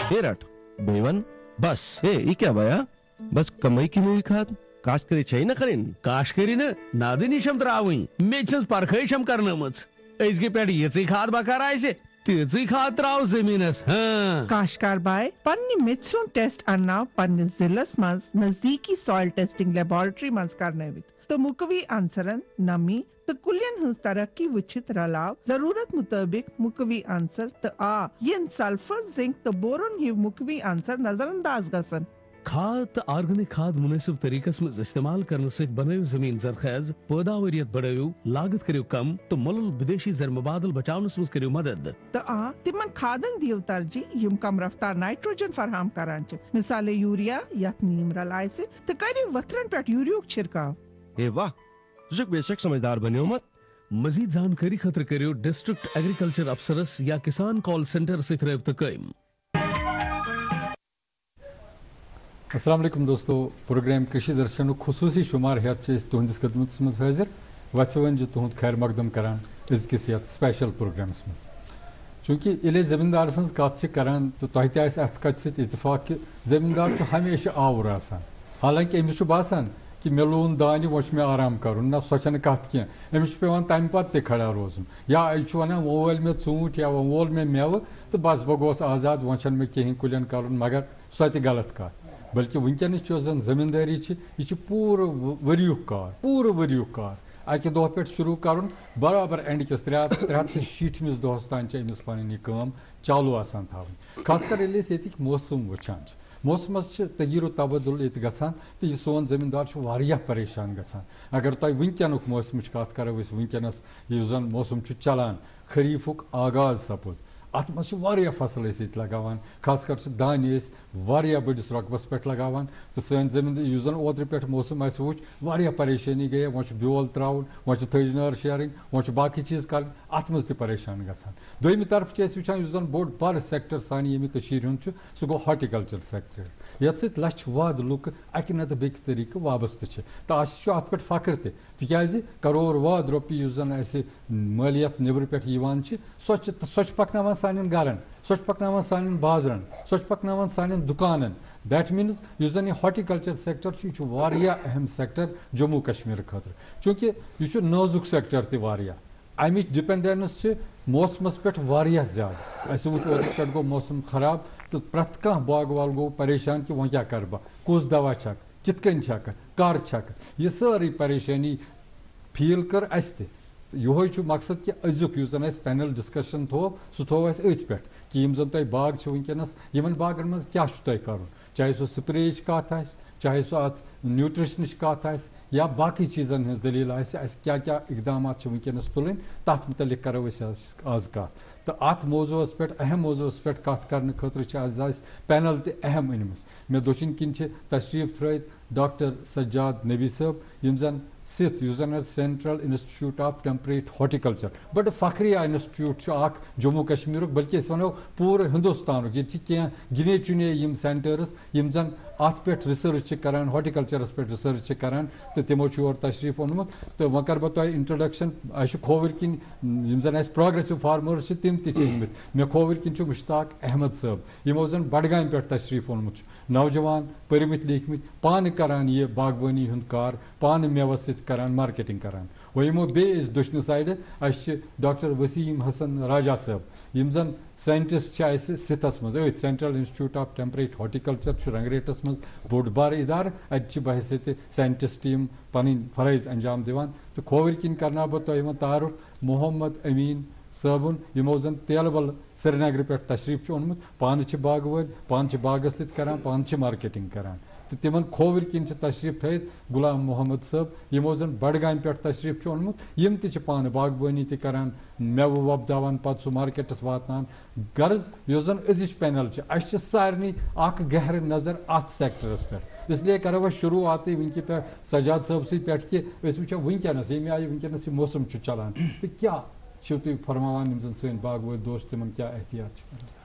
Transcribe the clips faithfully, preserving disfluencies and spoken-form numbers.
हे रट बेवन बस हे ये क्या भया बस कमाई की मूवी खाद काश्तकरी छे न करिन काश्तकरी न नादि निशम त्रावुन मे परखैशम करनमच अजके पे ये खाद बकार आसे तीसरी खाद त्राव जमीनस हाँ काश्तकार बाय पन्नी मिथ्सुन टेस्ट अन्ना पन्नी जिलस मज नजदीकी सॉइल टेस्टिंग लेबोरेटरी मज करने विद तो मुकवी आंसरन नमी तो कुलियन हंस तरक्की विचित रलाव जरूरत मुताबिक मुकवी आंसर तो आ ये सल्फर जिंक तो बोरोन ये मुकवी आंसर नजरअंदाज गसन खाद तो ऑर्गेनिक खाद मुनासिब तरीकस में इस्तेमाल करने से बनायो जमीन जरखेज पैदावारियत बढ़ायो लागत करियो कम तो मुल्क विदेशी जर मुबादल बचावनस में करियो मदद तो आ तिमन खादन दियो तरजी यम कम रफ्तार नाइट्रोजन फराहम करान छ मिसाले यूरिया या नीम रलाय से तो करियो वतरन पे यूरियो छिड़काव ए वाह तुझे बेशक समझदार बनियो मत मजीद जानकारी खतर करियो डिस्ट्रिक्ट एग्रीकल्चर अफसरस या किसान कॉल सेंटर से रब्ता कयम। अस्सलाम वालेकुम दोस्तों प्रोग्राम कृषि दर्शन खुसूसी शुमार हेत तुहंदिस खदमत मज हाजिर वह वन तुहद खैर मकदम करान अजकिस ये स्पेशल प्रोग्रामस मज चूंकि ये जमींदार सज कत करान तो तह तथ कत सत इतफाक कि जमींदार हमेशा आवर आसान हालांकि अमिस बासान कि मे लून दान वो मे आराम कर ना सो कत कह अमिस पे तम पे खड़ा रोजन या वन वो वोल मे ूंट या वो वोल मे मेव तो बस बह गोस आजाद वो मे कहें कुलियन कर मगर सो गलत कत बल्कि वनकस जन जमींदारी यह पूर वरियु कार पूर वरियु कार अकि दह पे शुरू कर बराबर एंड किस त्रे हथ शीठमिस दोहस तान अमिस पी कम चालू आसान थी खासकर ये मौसम वुचान मौसमस तगीर तबदुल ये गसान तो यह सोन जमींदार वारियाह परेशान गसान अगर तुम वनकन मौसम कत करो वनकस जन मौसम चलान खरीफुक आगाज सपुद अत मह फसल लगान खासकर दान बड़िस रकबस पे लगान तो सन जमीन इस जन ओत्र पे मौसम वो परेशानी गई वो ब्योल त्राउन वो थज नार शेरिंग वो बाकी चीज कर अत मज परेशान गसान दोम तरफ वुचान इस जन बोड़ बार सेक्टर सान ये हूँ सह गो हॉर्टिकल्चर सेक्टर ये सत लछ वाद लुक अकि नत बे तरीके वाबस्त तो अत पे फख्र तिज करोर वाद रोपी इस जन मालियत नबर पे सो सो पकन सान गरन सो पकन सान बाजरन सो पकन सान दुकानन दैट मीन्स इस जन हॉर्टिकल्चर सेक्टर यह अहम सेक्टर जम्मू कश्मीर खतर चूँकि यह नाजुक सेक्टर तह अमिच डिपेंडेंस मौसमस पे ज्यादा अस वो पे गो मौसम खराब तो प्रत कह बाग वाल गो परेशान कि वह क्या कर बह कुस दवा छक कित कन छक कर छक यह सारी परेशानी फील कर अस यो मकसद कि अजुक जन पैनल डिस्कशन थो सह थो अथ पे कि यम जन तुम बाग वनकस इन बागन मज क्या तुम कर चाहे सो स्प्रे कत आ चाहे सो अत न्यूट्रिशन कत आ या बाकी चीज़न हज दलील क्या क्या इकदाम वनकस तुल तथ मुतलिक करो आज कत तो अत मौजूस पे अहम मौजूस पे कत कर खतर पैनल ते अहम अनमस मे दोचिन किन तशरीफ थ्रत डॉक्टर सज्जाद नबी साहब यम जन सित जन central institute of temperate horticulture बड़ फखरिया इंस्टीट्यूट जम्मू कश्मीर बल्कि वो पूरे हिंदुस्तान ये गिने चुने यम सेंटर्स यम जन अत पे रिसर्च करान हॉर्टिकल्चरस पे रिसर्च करान तो तमो और तशरीफ ओनमुत तो वह कर बह इंट्रोडक्शन अस खोवर किन यम जन प्रोग्रेसिव फार्मर्स तम तमित मे खोवर किन मुश्ताक अहमद साहब यमो जन बडगाम पे तशरीफ ओनमुत नौजवान परमित लिखमित पान करान ये बागवानी हूं कार पान मेवस सत करान मार्केटिंग करान वो यमो बे दुश्न साइड अस डॉक्टर वसीम हसन राजा साहब यम जन साइंटिस्ट सितस मज अथ central institute of temperate horticulture रंगरेटस मज बोड़ बार इदार अत बहसियत साइंटिस्ट यम पन फरज अंजाम दिवान तो खोवर किन करना बह तुम तारुफ मोहम्मद अमीन साबुन यमो जन तेलबल श्रीनगर पे तशरीफ ओनमुत पान बाग वल पान बागस सरान पान मार्केटिंग करान तो तिमन खोवर किन तशरीफ थत गुलाम मोहम्मद साहब यमो जन बडगाम पे तशरीफ ओनमुत यम त पान बागवानी करान मेव वपदावान पे सह मार्केटस वातान गर्ज यो जन अजिच पैनल अस सारे अख गहर नजर अत सेक्टरस पे इसलिए करो वह शुरुआत वनक पे सजाद साहब सत पे कि वो वनकस ये आये वनकस मौसम चलान तो क्या तुम फरमान जन सन बाग वल दोस्त तिमन क्या एहतियात कर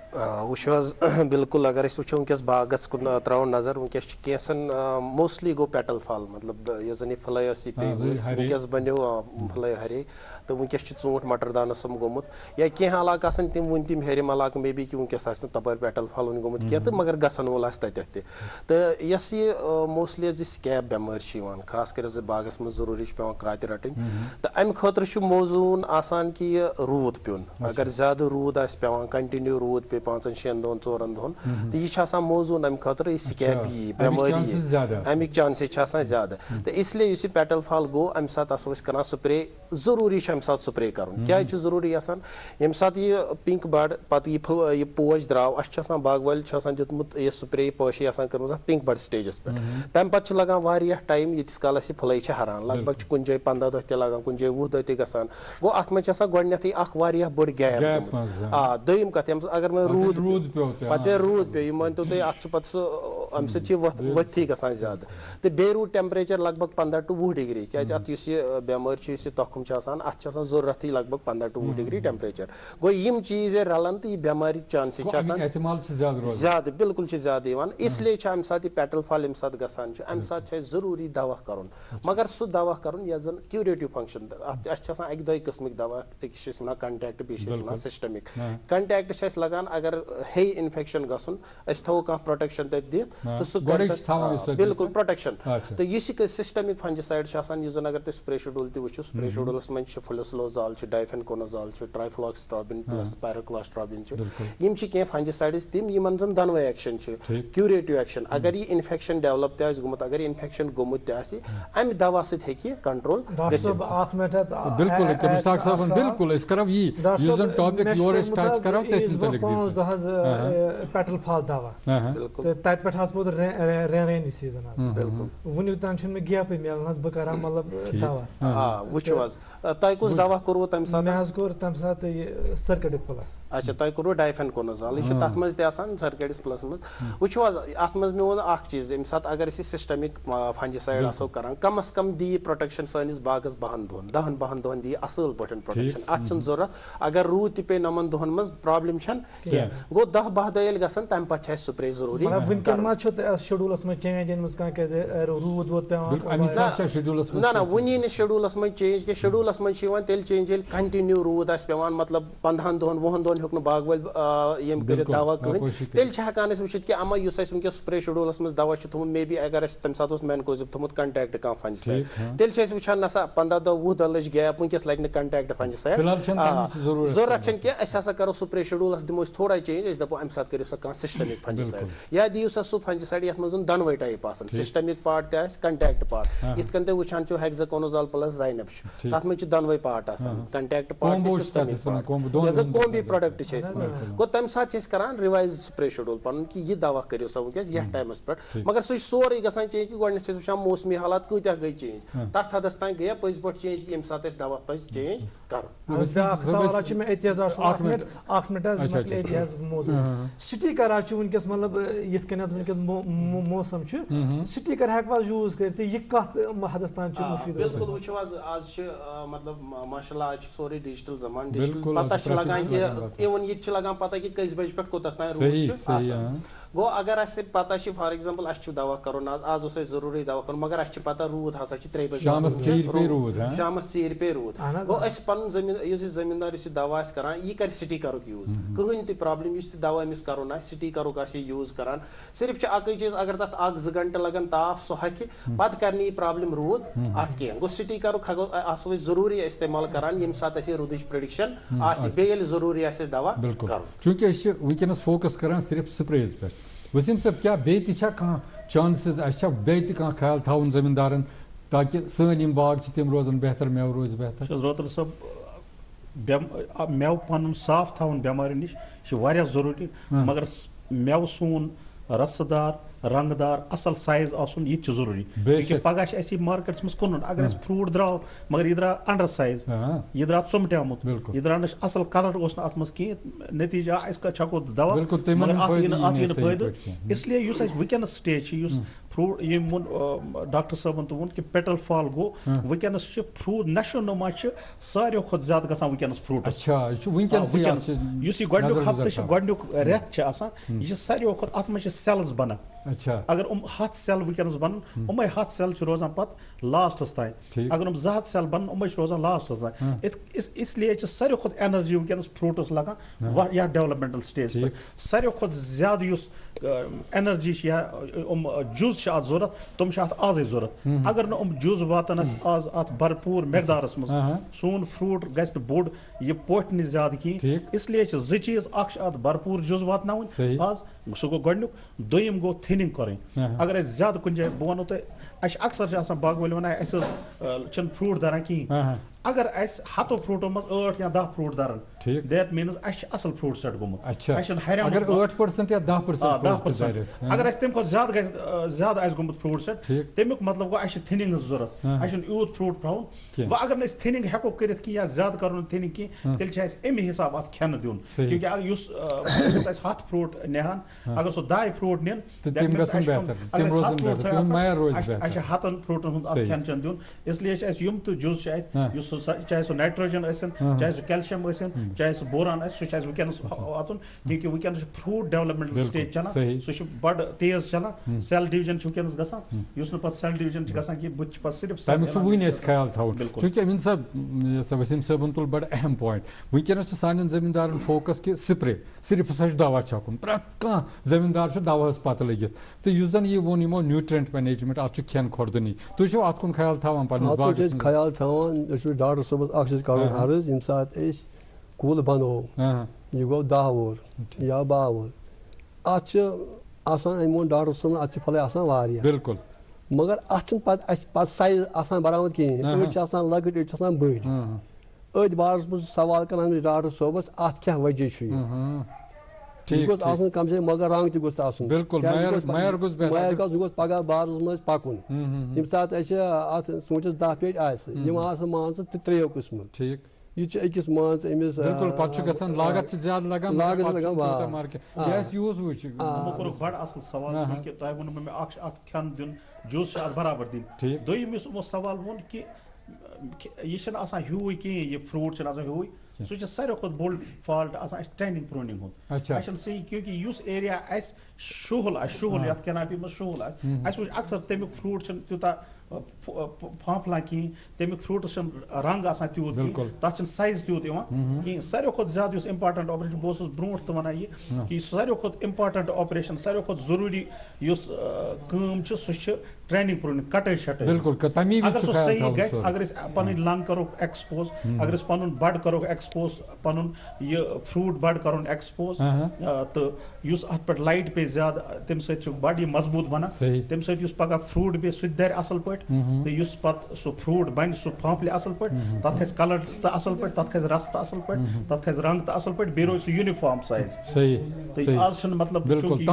वो बिल्कुल अगर वो वस बागस कुन त्रो नजर वस कैसन मोस्टली गो पेटल फॉल मतलब जन फल पे बनो फल हरे तो वस ूट मटर दान सम गोमुत या कह इलाक तम वन तम हेरम इलाक मे बी कि वस तप पेटल फॉल वन गोमुत कह तो मगर गसन वोल तत तो यस ये मोस्टली स्कैब बेमार खास कर बागस में जरूरी पे कात रटन तो अम खतर मौजून आसान कि रूद प्युन अगर ज्यादा रूद पे कंटिन्यू रूद पे पांचन शेन दोन चोरन दोन तो यह मौजून अम खतर स्कैब यी बेमारी अमिक चांसेस ज्यादा तो इसलिए इस पेटल फॉल गो अम सात कर स्प्रे जरूरी अम सात स्प्रे कर क्या जरूरी ये सात यह पिंक बड पे यह पोश द्राव अस बाग वाल दितमुत यह स्प्रे पोशी कर पिंक बड स्टेजस पे तम पे लगान टाइम यीस काल फुल हरान लगभग कुछ जाए पंद्रह दह लगान कुछ जाए वह दह गसान गो अत मे गोडनथ बड़ गैप आ दम कत अगर मैं रूद पे रूद पे मान तो तुम अत पे अम सथी गसान ज्यादा तो बे रूद टेम्परेचर लगभग पंद्रह टू वह डिग्री क्या अत बेमार तखम अत जरूरत लगभग पंद्रह टू वह डिग्री टेम्परेचर गो यम चीज रलन तो यह बेमारी चांसेस ज्यादा बिल्कुल ज्यादा इसलिए अम सात पेटल फॉल यम सात गसान अम सात जरूरी दवा कर मगर सह दवा कर जन क्यूरेटिव फंक्शन अत अक दो किस्मिक दवा अकिस वन कंटैक्ट बे सिस्टमिक कंटैक्ट लगान अगर हे इन्फेक्शन गसन थो कह प्रोटेक्शन तक दित तो सह बिल्कुल प्रोटेक्शन तो यह सिस्टमिक फंजिसाइड जन अगर तुम स्प्रे शेड्यूल तु स्प्रे शेड्यूलस मन फुलिसलोजाल डाइफेनकोनाजॉल ट्राइफ्लॉक्सट्रॉबिन प्लस पायरोक्लॉस्ट्रॉबिन यम कह फंजिसाइड्स तम यमन जन दनवे एक्शन क्यूरेटिव एक्शन अगर यह इन्फेक्शन डेवलप तक गोमुत अगर इन्फेक्शन गोमुत अमि दवा सह कंट्रोल बिल्कुल पेटल फॉल दवा तत पे रेनी सीजन वन तान मे गैप मिलान बह कर मतलब दवा वो तह कुछ दवा कोर तम मे कोर तम सात सर्केटिक प्लस अच्छा तह कोर डाइफेनकोनाजॉल यह तथ मज सर्केटिक प्लस मज वो अत मज मे वो चीज यम सात अगर सिस्टमिक फंजिसाइड आसो कर कम अज कम दी प्रोटेक्शन सानिस बागस बहन दोहन दहन बहन दोहन दी असल पे प्रोटेक्शन अत जरूरत अगर रूद तह पे नमन दोहन मज प्रॉब्लम कह गो दह बह दह गसन तम पे स्प्रे जरूरी शेड्यूलस में चेंज रूद वोद ना ना वनी न शेड्यूलस में चेंज के शेड्यूलस में तेल चेंज ये कंटिन्यू रूद पे मतलब पंद्रहन दोहन वुहन दोहन हेक बाग वाल यम कर दवा कह तेल हेकान वुचित कि अमा युस वनकस स्प्रे शेड्यूलस में दवा थोमुत मे बी अगर तम सात मैनकोजिब थोमुत कंटैक्ट कह फंजिसाइड तेल वुचान नसा पंद्रह दह वह दह लज गैप वनकस लग कंटैक्ट फंजिसाइड जरूरत कह करो स्प्रे शेड्यूलस दिमो थोड़ा चेंज दपो अम सात करो सह सिस्टमिक फंजिसाइड या दियो सा सह फंजिसाइड ये मज दनवे टाइप सिस्टमिक पार्ट तह कंटैक्ट पार्ट इत कन तुम वुचान हेक्साकोनाजॉल प्लस जाइनब तथ मे दनवे part contact part systemic part combi product गो तम सात करान रिवाइज स्प्रे शेड्यूल पन कि यह दवा करो सा वनकस यह टाइमस पे मगर सह सोरे गसान चेंज कि गोडनेथ वुचान मौसमी हालात कूत्या गई चेंज तथ हदस तान गया पज पे चेंज यम सात दवा पे चेंज कर स्टिकर वनकस मतलब ये वनकस मौसम स्टिकर हेकवा यूज कर यह कत हदस तान बिल्कुल वो आज मतलब माशाल्लाह आज सोरे डिजिटल जमान डिजिटल पता लगान कि इवन ये लगान पता कि कस बज पे कोत रूद गो अगर अस पता फॉर एग्जांपल अस दवा कर आज उस जरूरी दवा कर मगर अस पता रूद हसा त्रे बज शाम चीर पे रूद गो अस पन जमीन जमींदार दवा कर यह कर स्टिकर यूज कहन तह प्रॉब्लम दवा अमिस कर स्टिकर यूज कर सिर्फ अक चीज अगर तथ अक जो गंटे लगन ताफ सह हे पत कर प्रॉब्लम रूद अत कह गो स्टिकर आसो जरूरी इस्तेमाल कर यम सात रूदच प्रेडिक्शन बे जरूरी दवा कर चूंकि वनकस फोकस कर सिर्फ स्प्रेज पे वसीम साहब क्या बे चांसेस अच्छा बे कह ख्याल थवन जमींदारन ताकि सन बाग तम रोजन बेहतर मेव रोज बेहतर रोतर सब मेव पन साफ थवन बेमारी नश जरूरी मगर मेव सोन रसदार रंगदार असल साइज आसन यह जरूरी पगह मार्केट्स में कुन अगर फ्रूट द्राव मगर यह द्रा अंडर साइज यह द्रा चुमटामुत यह द्रा असल कलर अत मज कह नतीजा छको दवा मगर फायदे इसलिए वनकस स्टेज फ्रूट यम वोन डॉक्टर साहबन तो वोन कि पेटल फॉल गो वुनकस फ्रूट नशो नुमा सारे खुद ज्यादा गसान वुनकस फ्रूटस यह गोडुक हफ्ते गोडुक रेत यह सारे खुद अत मे सेल्स बना अगर उम हथ सेल वुनकस बन उमे हथ सेल रोजान पत लास्टस तान अगर उम जह सेल बन उमे रोजान लास्टस तान इसलिए सारे खुद एनर्जी वुनकस फ्रूटस लगान या डेवलपमेंटल स्टेज पे सारे खुद ज्यादा एनर्जी या उम जूस जरूरत तुम आज जरूरत अगर न उम जूस वातन आज अत भरपूर मकदारस मज सोन फ्रूट गस बोड़ यह पोट न ज्यादा की इसलिए जी चीज अत भरपूर जूस वातन आज सह गो गोडुक दोयम गो थिनिंग करें अगर ज्यादा कुछ जाए बह वो तो अक्सर बाग वाले वन फ्रूट दरान कहें अगर हतो फ्रूटो मज आठ या दह फ्रूट दरान दैट मीन्स असल फ्रूट सेट गोमुत अगर आठ परसेंट या दह परसेंट दह परसेंट अगर तम ज्यादा ज्यादा गोमुत फ्रूट सेट तमिक मतलब गो थिनिंग जरूरत यूत फ्रूट थवन वह अगर थिनिंग हेको कर ज्यादा कर थिनिंग कह तेल अमे हिसाब अत खेन दिन क्योंकि हथ फ्रूट नहान अगर सो दाय फ्रूट निन हतन फ्रूटन हूं खेन चन दिन इसलिए यम तो जूस चाहे सो नाइट्रोजन चाहे सो कैल्शियम चाहे सो बोरान सह वुनकस वातन क्योंकि वुनकस फ्रूट डेवलपमेंटल स्टेज चलान सह बड़ तेज चलान सेल डिवीजन वुनकस गसान पे सेल डिवीजन गसान कि बुत पे सिर्फ तमिक ख्याल थवन चूंकि अमीन साहब वसीम साहबन तुल बड़ अहम पॉइंट वुनकस सान जमींदारन फोकस कि स्प्रे सिर्फ हसा दवा छकुन प्रत कह जमींदार दवा पत लगित तो युस जन यह वो यमो न्यूट्रिएंट मैनेजमेंट अत खेन खुर्दनी तुम अत कुन ख्याल थवान पन्निस बागस ख्याल थवान डॉक्टर साहब अक्स कर अर्ज यम सात कुल बनो यह गो दह वोर या बाह वोर अत अमोन डॉक्टर साहब अत फल बिल्कुल मगर अत पे साइज बराबर कहें अड़ लकट अड़ बड़ अथ बारस मज सवाल कर डॉक्टर साहबस अत क्या वजह कम से मगर रंग तह पगह बारस मज पकुन यम सात अत सूचस दह पेट आम मान त्रेयो किस्म यह अकिस मान अमिस लागत ज्यादा लगान बड़ असल सवाल तह वो मे अत खेन दिन जूस बराबर दिन दोयम सवाल वो कि यह ह्यू कहें यह फ्रूट ह्यू सह सारे खुद बोल फॉल्ट ट्रेनिंग प्रोनिंग हूं सही क्योंकि उस एरिया शुहल शुहल ये कैनापी मज शुहल अक्सर तमिक फ्रूट तूता फांफला कहें तमिक फ्रूटस रंग तूत तथ साइज तूत कहें सारे खुद ज्यादा इंपॉर्टेंट ऑपरेशन बहुत ब्रोट तो वन यह कि सारे खुद इंपॉर्टेंट ऑपरेशन सारे खुद जरूरी सह ट्रेनिंग प्रोनिंग कटे शटे अगर सह सही गि अगर पन लंग करो एक्सपोज अगर पन बड़ करो एक्सपोज पन यह फ्रूट बड़ कर एक्सपोज तो अत पे लाइट पे ज्यादा तम सत बड़ मजबूत बना तम सत पगह फ्रूट पे सह दर असल पे तो पे सह फ्रूट बन सह फांफले असल पे तथ खस कलर तो असल पे तथ खस रस तो असल पे तथ खस रंग तो असल पे बे रोज सह यूनिफॉर्म साइज तो आज मतलब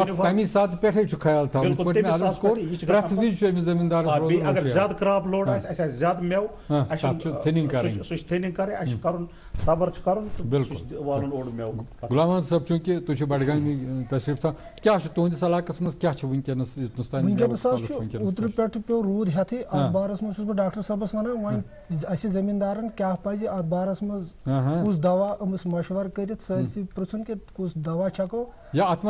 जमींदार अगर ज्यादा क्रॉप लोड ज्यादा मेव थिनिंग कर सबर कर वालन ओड मेव गुलाम अहमद साहब चूंकि तुम बडगामी तशरीफ था क्या तुंदिस इलाकस मज क्या वनकस उतर पे पे रूद हेथी अत बारस मज डॉक्टर साहबस वन वन जमींदारन क्या पज अत बारस मज कुछ दवा अमिस मशवर कर सरसी पृछन कि कुछ दवा छको या अत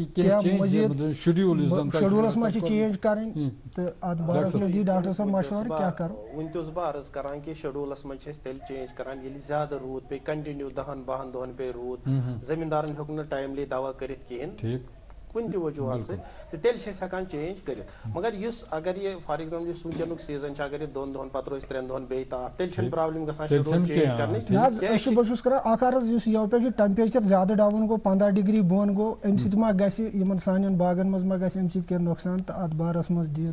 शेड्यूलस मज चेंज कर अत बारस में दी डॉक्टर साहब मशवर क्या करो वन तुस बह अर्ज करान कि शेड्यूलस मज तेल चेंज करान ये ज्यादा रूद पे कंटिन्यू दहन बहन दोहन पे रूद जमींदारन हेक न टाइमली दवा कर कहें कुन ति वजूहत से तेल हेकान चेंज कर मगर इस अगर ये फॉर एग्जाम्पल वनक सीजन अगर ये दोन दोहन पे रोज त्रेन दोहन बे ताप तेल प्रॉब्लम गसान शेड्यूल चेंज करने बहुत कर यो पे टेम्परेचर ज्यादा डाउन गो पंद्रह डिग्री बोन गो अम सत मा ग सान बागन मज मा ग नुकसान तो अत बारस मज दी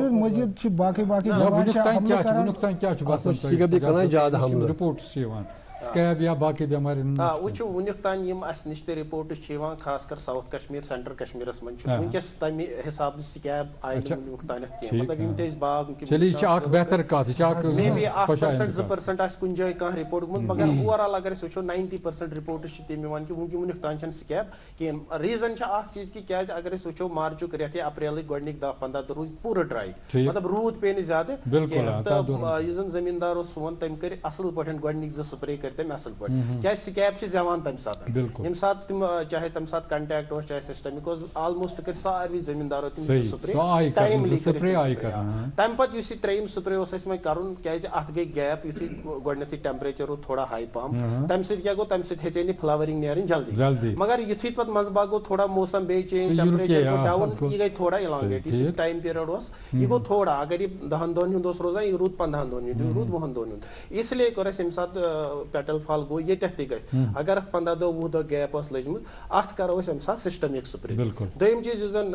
मजीद बाकी बाकी रिपोर्ट्स स्कैब या बाकी बीमारी हां वो वुनिक तान यम अस निश ते रिपोर्ट छ खास कर साउथ कश्मीर सेंट्रल कश्मीरस मन वुनकस तमी हिसाब स्कैब आय वुनिक तान के मतलब यम तेज बाग चलिए छ एक बेहतर कथ छ एक maybe one percent two percent आस कुन जय का रिपोर्ट गुम मगर ओवरऑल अगर से वो ninety percent रिपोर्ट छ तेम वन कि वुनक वुनिक तान छ स्कैब के रीजन छ एक चीज कि क्या अगर से वो मार्च रेत या अप्रैल गोडनिक दस पंद्रह दो रोज पूरा ड्राई मतलब रूद पे नहीं ज्यादा बिल्कुल जमींदार सोन तम कर असल पठन गोडनिक ज स्प्रे कर तम असल पठ क्या स्कैब छ जवान तम साथ यम साथ तम चाहे तम साथ कांटेक्ट हो चाहे सिस्टमिक ऑलमोस्ट कर सारी जमींदार तम स्प्रे टाइमली स्प्रे आई कर तम पत युस त्रेम स्प्रे ओस में करन क्या अत गई गैप युथि गोडनिक टेंपरेचर थोड़ा हाई पम तम से क्या गो तम से हेचे नि फ्लावरिंग नेरन जल्दी मगर युथि पत मजबा गो थोड़ा मौसम बे चेंज टेंपरेचर गो डाउन ये गई थोड़ा इलांगेट इस टाइम पीरियड ओस ये गो थोड़ा अगर ये दहन दोन हुंद रोजान ये रूद पंद्रह दोन रूद वहन दोन इसलिए कर अम सात पेटल फॉल गो ये तह गस अगर पंद्रह दो वह दह गैप लजम अत करो अम सात सिस्टमिक स्प्रे दोम चीज जन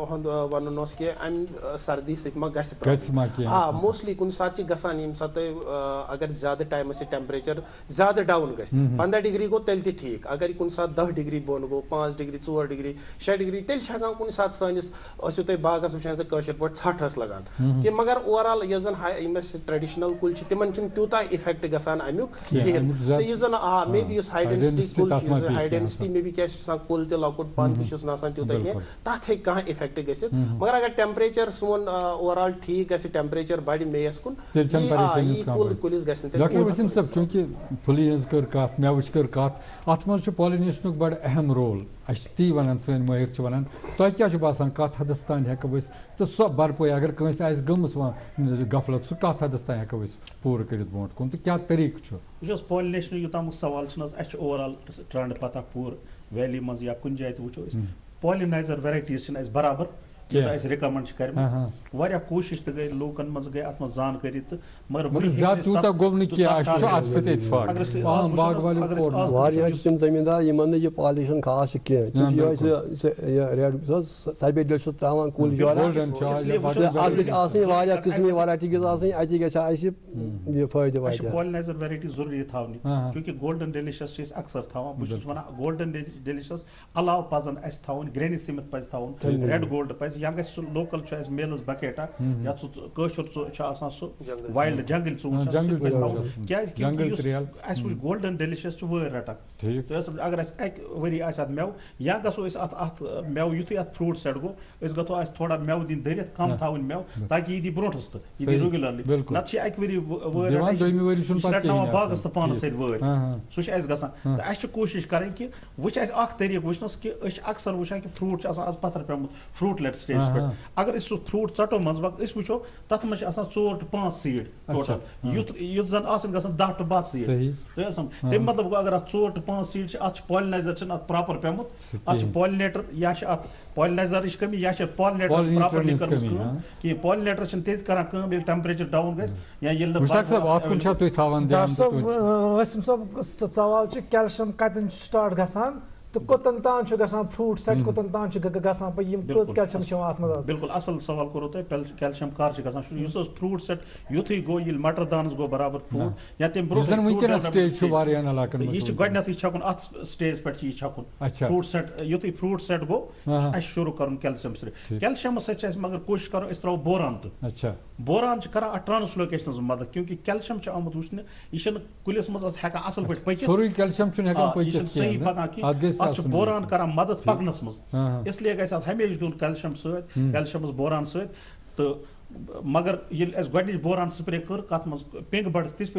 वन कि अम सर्दी सह गि हाँ मोस्टली कुन सात गसान यम सात अगर ज्यादा टाइम टेंपरेचर ज्यादा डाउन गस पंद्रह डिग्री गो तेल ती ठीक अगर कुन सात दह डिग्री बोन गो पांच डिग्री चोर डिग्री शे डिग्री तेल हकान कुन सात सानिस तुम बागस वुचान कशर पे छठ लगान कि मगर ओवरऑल यह जन ट्रेडिशनल कुल तिमन तूता इफेक्ट गसान अमुक कहें जन आ मे बी हाई डेंसिटी कुल हाई डेंसिटी मे बी क्या कुल ते लकुट पन तूत कह तथ हे कह इफेक्ट गि मगर अगर टेंपरेचर सोन ओवरऑल ठीक ग टेंपरेचर बढ़ मेस कुन कुल कुलिस गसिम सब चूंकि फुली हज कर कत मेवच कर कत अत मज पॉलिनेशन बड़ अहम रोल अस ती वन सन माहिर वन तुह क्या बासान कत हदस तान हेको तो सो भरपाई अगर कंस आस गमस गफलत सह कत हदस तान हेको पूर कर ब्रोट कुन तो क्या तरीक पॉलिनेशन यूतामुक सवाल ओवरऑल ट्रेंड पता पूर वैली मज या कुन जाए वो पॉलिनाइजर वेराइटीज बराबर रिकमेंड कर कोशिश तो गई लूकन मज गई अत जानकारी तो तम जमींदार यमन यह पॉलिनेशन खास सबै डिश त्रावान कुल किस्म वैरायटी गई पॉलिनाइजर वेराइटी जरूरी थी क्योंकि गोल्डन डेलिशियस अक्सर थवान बहुत वन गोल्डन डेलिशियस अलाव पजन थवन ग्रेनी सिमित पज थवन रेड गोल्ड पज या गो लोकल मेलस बकेटा या कशर सह वाइल्ड जंगल चून क्या गोल्डन डेलिशियस वर रटान अगर वरी मेव या गो मेव युथ अत फ्रूट सेट गो गो थोड़ा मेव दिन दरित कम थवन मेव ताकि यह दी ब्रोस तो यह रेगुलरली नत वरी वर बागस तो पानस वर सह गसान तो कोशिश करें कि वो तरीक वुचनस कि अक्सर वुचान कि फ्रूट आज पत्थर पेमुत फ्रूट लेट स्टेज पे अगर सह फ्रूट चटो मजबक वो तथ मे चोर टू पांच सीड टोटल युथ जन गसान दह टू बाह सीड तम मतलब अगर अत चोर टू पांच सीड अत पॉलिनाइजर प्रॉपर पेमुत अत पॉलिनेटर या अत पॉलिनाइजर कमी या पॉलिनेटर प्रॉपरली कर कि पॉलिनेटर तेज कर टेंपरेचर डाउन गया सवाल कैल्शियम कतन स्टार्ट गसान तो कोतन तान गसान फ्रूट सेट कोतन तान गसान कैल्शियम बिल्कुल असल सवाल करो तुम कैल्शियम कर गसान फ्रूट सेट युथ गो ये मटर दानस गो बराबर फ्रूट या तम ब्रो यह गडनथ छकुन अत स्टेज पे यह छकुन फ्रूट सेट युथ फ्रूट सेट गो अस शुरू कर कैल्शियम स्प्रे कैल्शियम सत मगर कोशिश करो अस त्रो बोरान तो बोरान कर अत ट्रांसलोकेशन मदद क्योंकि कैल्शियम आमुत वुचन यह कुलिस मज हेकान असल पे पकित सही पकान बोरान कर मदद पकनस मज इसलिए गि हमेशा दिन कैल्शियम सत कैल्शियम बोरान सत तो मगर ये गोडनिच बोरान स्प्रे कर कत मज पिंक बड़ तिस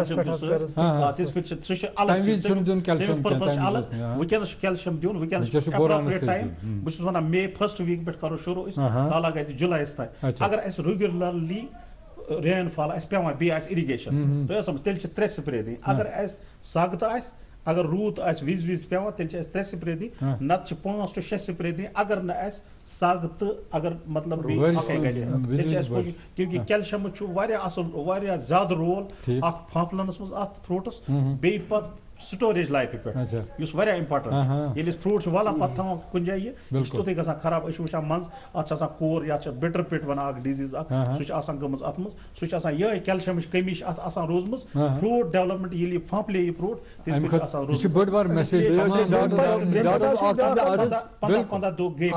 अलग वुकस कैल्शियम दिन वुकस टाइम बहुत वन मे फर्स्ट वीक पे करो शुरू ताला गई जुलाई तान अगर अस रेगुलरली रेन फॉल पे बे इरिगेशन तो तेल त्रे स्प्रे दिन अगर अस सग तो अगर रूत विज विज पे तेल त्रे स्प्रे दी नत पांच टू शे स्प्रे दी अगर न सग तो अगर मतलब क्योंकि कैल्शियम असल ज्यादा रोल फाफलनस मज अत फ्रूटस बे स्टोरेज लाइफ पे युस वारिया इंपॉर्टेंट ये फ्रूट वाला पत्ता कुन जाए तुथे गसा खराब अश वुचान मंज अत कोर या बिटर पिट वन अ डिजीज सह गम अत मज सह ये कैल्शियम कमी अत रोजम फ्रूट डेवलपमेंट ये फंपले यह फ्रूट पंद्रह दो गे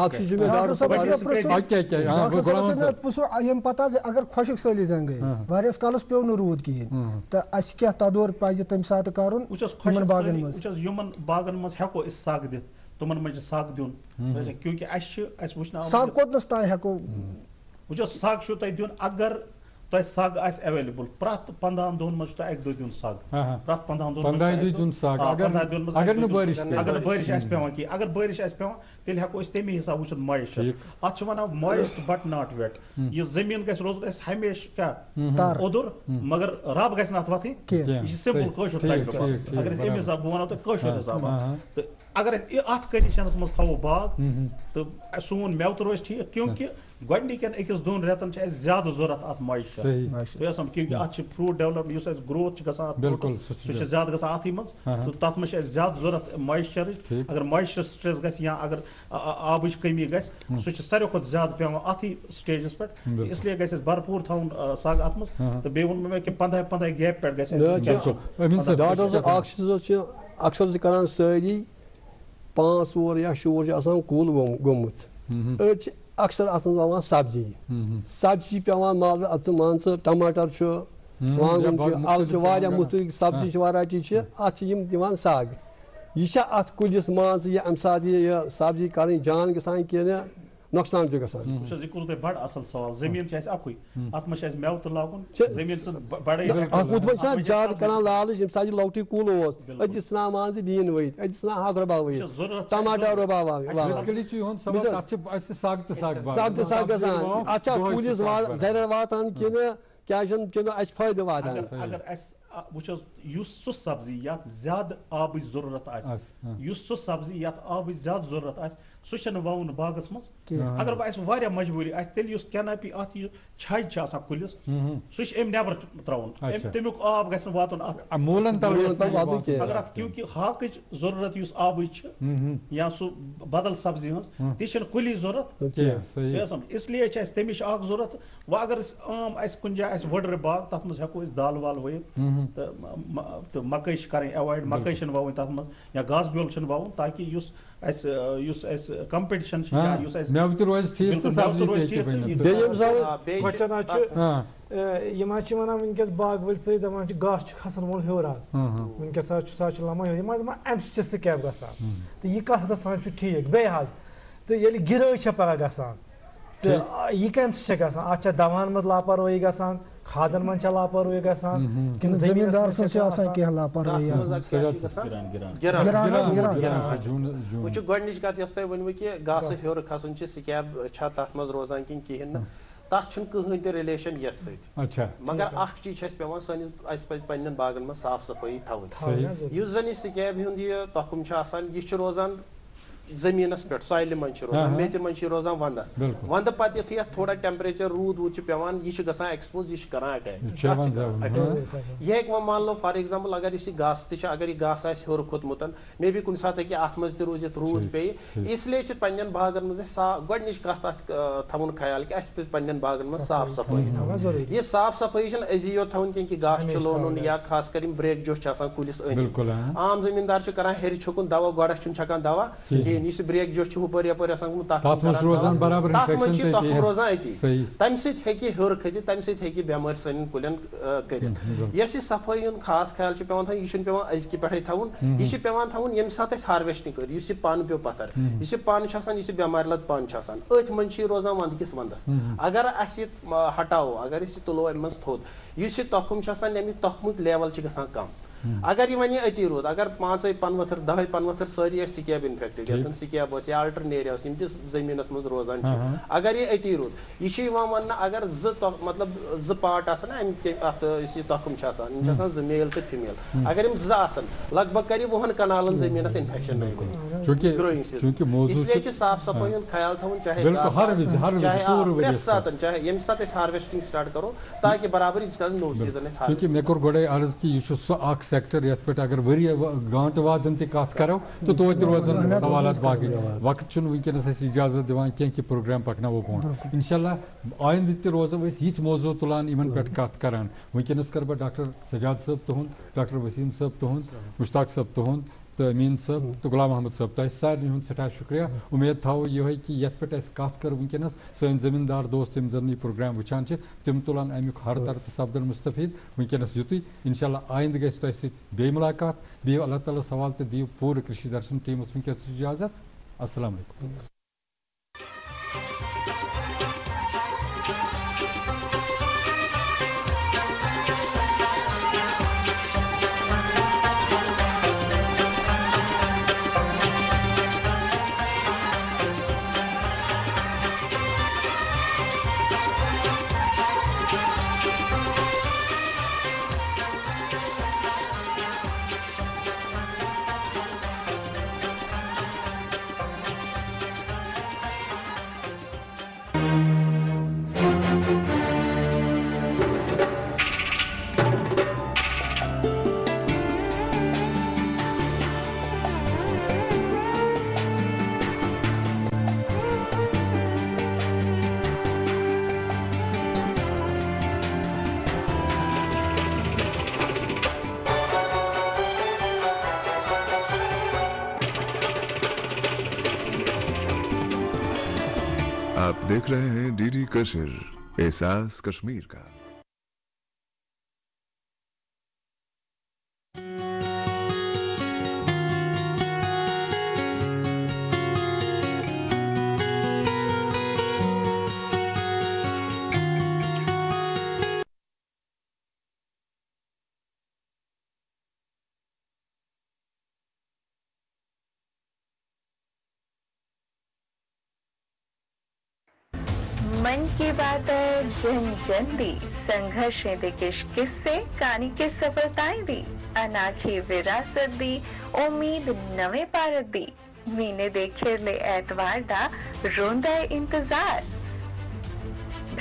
पता अगर खुशक सली जन गई वारियस कालस पेव न रूद कहें तो अस क्या तदोर पज तम सात कर यमन बागन मज हेको सग दित तुमन मज सग दिन क्योंकि सग कोतनस तान हेको वो सग दिन अगर तुम सग अवेलेबल प्रत पंद्रह दोन मज अक दो दिन सग प्रत पंद्रह दिन अगर बारिश पेवान कह अगर बारिश पेवान तेल हेको तमी हिसाब वो मॉइस्चर अत वन मॉइस्ट बट नॉट वेट यह जमीन गस रोज हमेशा क्या ओदुर मगर रब गस अत वथन यह सिंपल कशुर तजुर्बा अगर अमे हिसाब बह वन तो कशुर हिसाब अगर अत कंडीशनस मज थो बाग तो सोन मेव तो रोज ठीक क्योंकि गोडनिकन अकिस दोन रेतन ज्यादा जरूरत अत मॉइस्चर क्योंकि अत फ्रूट डेवलपमेंट ग्रोथ सह ज्यादा गसान अत मज तो तथ मज ज्यादा जरूरत मॉइस्चर अगर मॉइस्चर स्ट्रेस गस या अगर आबच कमी गस सह सारे खुद ज्यादा पेवान अत स्टेजस पे इसलिए गस भरपूर थवन सग अत मज तो बे वो मे कि पंद्रह पंद्रह गैप पे अक्सर करान सारी पांच ओर या शोर कुल गोमुत अक्सर अत मज सब्जी सब्जी पेवान माल अत मान टमाटर वांगन अल मुख्तलिफ सब्जी वैरायटी अत दिवान सग यह अत कुलिस मान यह अम सात यह सब्जी कर जान गसान कि नुकसान गसान यह बड़ असल सवाल जमीन अकुई अत मे मेव तो लागुन जमीन बड़े ज्यादा करान लालच यम सात लौटी कुल अत मान दीन वत अत हक रबा वत टमाटर रबा सग तो सग गसान अत कुलिस जर वातान कि क्या फायदे वातान वो सह सब्जी ये ज्यादा आब जरूरत सह सब्जी ये आब ज्यादा जरूरत सह ववन बागस मज अगर वह मजबूरी तेल कैनापी अत छज कुलिस सह अम नबर त्रावन तमिक आब गस वातन अगर अत क्योंकि हाक जरूरत आब या सह बदल सब्जी हज ती कुली जरूरत इसलिए तमिश जरूरत वह अगर आम कुन जाए वडर बाग तथ मज हेको दाल वाल वोत तो मकई कर एवॉइड मकई ववन तथ मज या घास ब्योल ववन ताकि कंपिटिशन वनकस बाग वल सी दपान घास खसन वोल हर वनकस लमा अम स्कैब गसान तो यह कत गसान ठीक बे तो ये गिर पगह गसान तो यह कम गसान अत दवान मज लापरवाही गसान खादन मन लापरवाही गसान जमींदार कह लापरवाही गोडनिच कत यस तुम वन कि घास हर खसन स्कैब तथ मज रोजान कि कहें तथ कहें तो रिलेशन ये सत मगर अख चीज पेवान सनिस पन्न बागन में साफ सफाई थवन युस जन स्कैब हुंद यह तखुम यह रोजान जमीनस पे सॉइल मन रोजान मेज मन रोजान वंदस वंद पे यु थोड़ा टेम्परेचर रूद वूद पेवान यह गसान एक्सपोज यह कर अटैक यह वो मान लो फॉर एग्जाम्पल अगर यह घास तक अगर यह घास हर खोतमुत मे बी कुन सात हे अत मज रूजित रूद पे इसलिए पन्न बागन मज गोडनिच कत थवन ख्याल कि अस पन्न बागन में साफ सफाई यह साफ सफाई अजी योत थवन कह घास लोन या खास कर ब्रेक जोश कुलिस अन आम जमींदार कर हेर छुकन दवा गोड़स छकान दवा यह ब्रेक जोश हुपर यपर रोजान अति तम सि हर खसि तम सि बेमार सन कुलन कर सफाई हूं खास ख्याल पेवान थवन यह पेवान अजक पे थवन यह पेवान थवन ये सात हार्वेस्टिंग कर इस पन पे पत्थर इस पन इस बेमार लद पन अथ मन रोजान वंद किस वंदस अगर अस हटाओ अगर तुलो अम मज थोद इस तखुम तखमुक लेवल गसान कम अगर यह वन अति रूद अगर पांच पनवथर दह पनवथर सारी स्कैब इन्फेक्टेड ये स्कैब या अल्टरनेरिया जमीन मज रोजान अगर यह अति रूद यह वन अगर मतलब ज पार्ट अम तखुम ज मेल तो फीमेल अगर यम ज लगभग कर वुहन कनालन जमीन इन्फेक्शन इसलिए साफ सफाई हूं ख्याल थवन चाहे चाहे सात चाहे ये सात हार्वेस्टिंग स्टार्ट करो ताकि बराबर नो सीजन मे कोर गोड़े अर्ज कि यह सह सेक्टर ये पे अगर वरी गांट वादन तक कत करो तो तो रोजन सवाल बाकी वक्त वनकस इजाजत दिवान कि प्रोग्राम पकनो बो इंशाल्लाह आइंद त रोजो ये मौजू तुलान इन पे कत करान वनकस कर डॉक्टर सजाद साहब तुहद डॉक्टर वसीम साहब तुहद मुश्ताक साहब तुहद तो अमीन साहब तो गुलाम अहमद साहब तह सारे हूँ सठा शुक्रिया उम्मीद थो ये कि ये पे कत कर वनकस सन जमींदार दोस्त यम जन यह प्रोग्राम वुचान तम तुलान अमुक हर तरह सपदन मुस्तफीद वनकस युत इंशाल्लाह आइंद गि तह सह मुलाकात दियो अल्लाह ताला सवाल तो दियो पूरे कृषि दर्शन टीमस वनकस इजाजत अस्सलाम वालेकुम। आप देख रहे हैं डीडी कशिर, एहसास कश्मीर का। मन की बात है जन जन दी संघर्षें दे किश किस्से कहानी की सफलताएं दी अनाखी विरासत दी उम्मीद नवे भारत दी महीने दे खिरले ऐतवार दा रोंदा इंतजार